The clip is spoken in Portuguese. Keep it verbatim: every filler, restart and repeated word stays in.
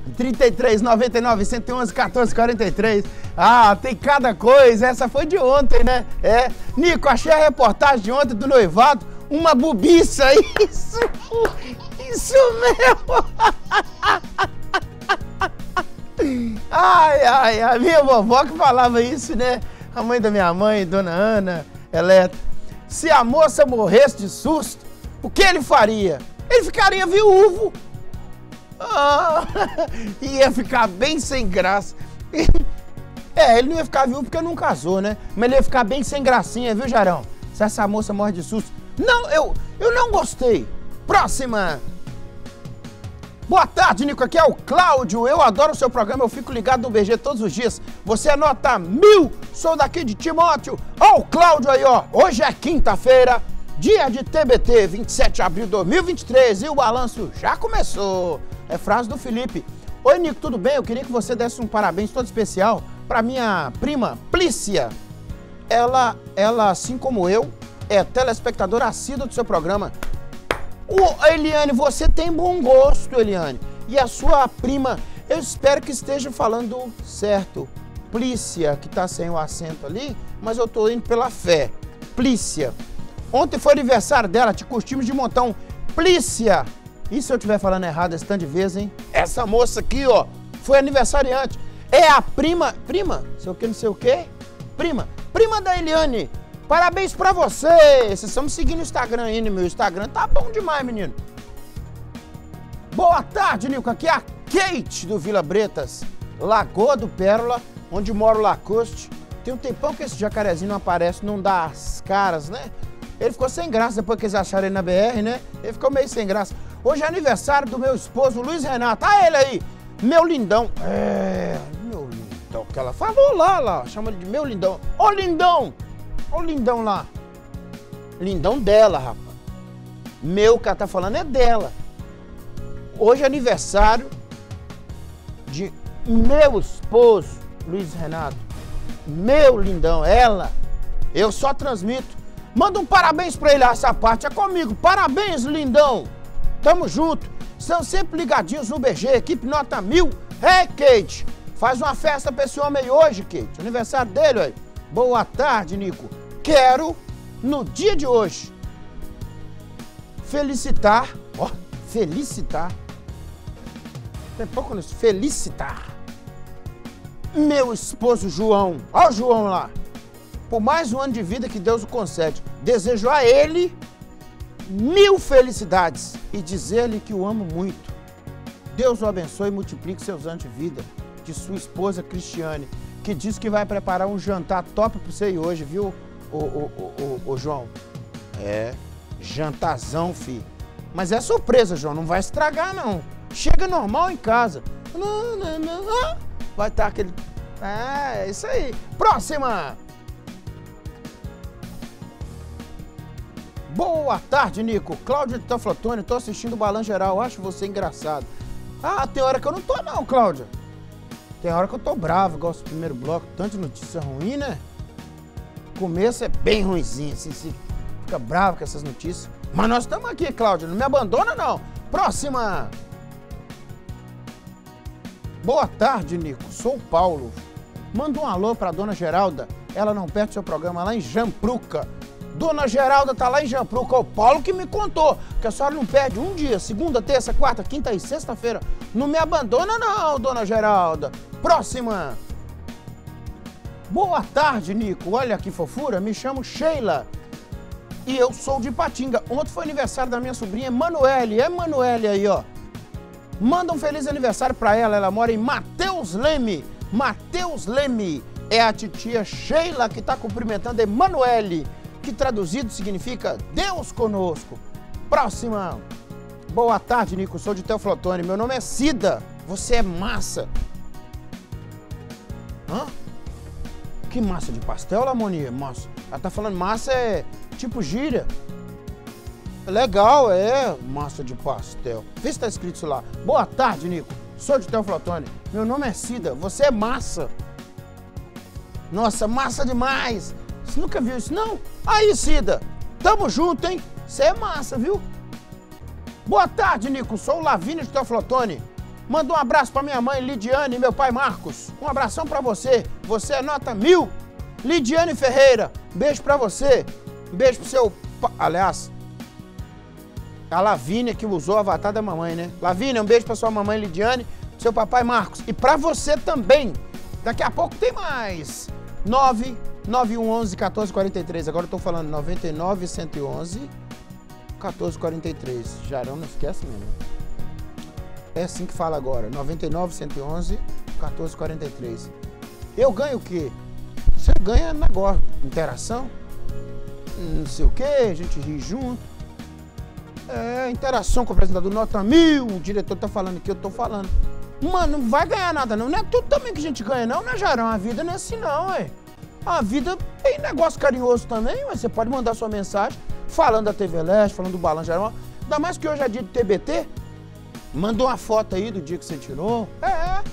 trinta e três, noventa e nove, cento e onze, quatorze, quarenta e três. Ah, tem cada coisa. Essa foi de ontem, né? É. Nico, achei a reportagem de ontem do noivado. Uma bobiça. Isso. Isso mesmo. Ai, ai, a minha vovó que falava isso, né? A mãe da minha mãe, dona Ana, ela é... Se a moça morresse de susto, o que ele faria? Ele ficaria viúvo. Ah, ia ficar bem sem graça. É, ele não ia ficar viúvo porque não casou, né? Mas ele ia ficar bem sem gracinha, viu, Jarão? Se essa moça morre de susto. Não, eu, eu não gostei. Próxima. Boa tarde, Nico. Aqui é o Cláudio. Eu adoro o seu programa. Eu fico ligado no B G todos os dias. Você é nota mil. Sou daqui de Timóteo. Ó, o Cláudio aí, ó. Hoje é quinta-feira, dia de T B T, vinte e sete de abril de dois mil e vinte e três. E o balanço já começou. É frase do Felipe. Oi, Nico, tudo bem? Eu queria que você desse um parabéns todo especial para minha prima Plícia. Ela, ela, assim como eu, é telespectadora assídua do seu programa. Ô, Eliane, você tem bom gosto, Eliane. E a sua prima, eu espero que esteja falando certo. Plícia, que tá sem o acento ali, mas eu tô indo pela fé. Plícia. Ontem foi aniversário dela, te curtimos de montão. Plícia. E se eu estiver falando errado esse tanto de vezes, hein? Essa moça aqui, ó, foi aniversariante. É a prima... Prima? Sei o que, não sei o quê? Prima. Prima da Eliane. Parabéns pra você! Vocês estão me seguindo no Instagram aí, no meu Instagram. Tá bom demais, menino. Boa tarde, Nico. Aqui é a Kate do Vila Bretas. Lagoa do Pérola, onde mora o Lacoste. Tem um tempão que esse jacarezinho não aparece, não dá as caras, né? Ele ficou sem graça depois que eles acharam ele na B R, né? Ele ficou meio sem graça. Hoje é aniversário do meu esposo, Luiz Renato. Ah, ele aí! Meu lindão. É, meu lindão. Que ela falou lá, lá. Chama ele de meu lindão. Ô, lindão! Olha o lindão lá. Lindão dela, rapaz. Meu que ela tá falando é dela. Hoje é aniversário de meu esposo, Luiz Renato. Meu lindão, ela. Eu só transmito. Manda um parabéns pra ele, essa parte é comigo. Parabéns, lindão. Tamo junto. Estão sempre ligadinhos no B G, equipe nota mil. Hey, Kate. Faz uma festa pra esse homem aí hoje, Kate. Aniversário dele, aí. Boa tarde, Nico. Quero, no dia de hoje, felicitar, ó, felicitar, tem pouco nisso, felicitar meu esposo João, ó o João lá, por mais um ano de vida que Deus o concede. Desejo a ele mil felicidades e dizer-lhe que o amo muito. Deus o abençoe e multiplique seus anos de vida. De sua esposa Cristiane, que diz que vai preparar um jantar top pra você aí hoje, viu, ô, ô, ô, ô, ô João? É, jantarzão, fi. Mas é surpresa, João, não vai estragar, não. Chega normal em casa. Não, não, não. Vai estar aquele... É, é isso aí. Próxima! Boa tarde, Nico. Cláudio de Teoflotone, tô assistindo o Balanço Geral, acho você engraçado. Ah, tem hora que eu não tô não, Cláudia. Tem hora que eu tô bravo, gosto do primeiro bloco, tanta notícia ruim, né? O começo é bem ruimzinho, assim, assim, fica bravo com essas notícias. Mas nós estamos aqui, Cláudia, não me abandona, não. Próxima! Boa tarde, Nico, sou o Paulo. Manda um alô pra dona Geralda, ela não perde seu programa lá em Jampruca. Dona Geralda tá lá em Jampruca, o Paulo que me contou que a senhora não perde um dia, segunda, terça, quarta, quinta e sexta-feira. Não me abandona não, dona Geralda. Próxima. Boa tarde, Nico. Olha que fofura, me chamo Sheila e eu sou de Ipatinga. Ontem foi aniversário da minha sobrinha Emanuele. É Emanuele aí, ó. Manda um feliz aniversário pra ela, ela mora em Mateus Leme. Mateus Leme é a titia Sheila que tá cumprimentando Emanuele, que traduzido significa Deus conosco. Próxima. Boa tarde, Nico. Sou de Teoflotone. Meu nome é Cida. Você é massa. Hã? Que massa de pastel, Lamoni? Massa. Ela tá falando massa é tipo gíria. Legal, é massa de pastel. Vê se tá escrito isso lá. Boa tarde, Nico. Sou de Teoflotone. Meu nome é Cida. Você é massa. Nossa, massa demais. Você nunca viu isso, não? Aí, Cida. Tamo junto, hein? Você é massa, viu? Boa tarde, Nico. Sou o Lavínia de Teoflotone. Manda um abraço pra minha mãe Lidiane e meu pai Marcos. Um abração pra você. Você é nota mil. Lidiane Ferreira, beijo pra você. Beijo pro seu... Aliás, a Lavínia que usou o avatar da mamãe, né? Lavínia, um beijo pra sua mamãe Lidiane, pro seu papai Marcos. E pra você também. Daqui a pouco tem mais. nove nove um um um, quatorze quarenta e três. Agora eu tô falando nove nove, cento e onze, quatorze quarenta e três. Jarão, não esquece mesmo. É assim que fala agora. nove nove, cento e onze, quatorze quarenta e três. Eu ganho o quê? Você ganha negócio, interação, não sei o quê, a gente ri junto. É, interação com o apresentador, nota mil, o diretor tá falando aqui, eu tô falando. Mano, não vai ganhar nada não, não é tudo também que a gente ganha não, né, Jarão? A vida não é assim não, ué. A vida tem negócio carinhoso também, mas você pode mandar sua mensagem falando da T V Leste, falando do Balanço Jarão. Ainda mais que hoje é dia de T B T. Manda uma foto aí do dia que você tirou. É,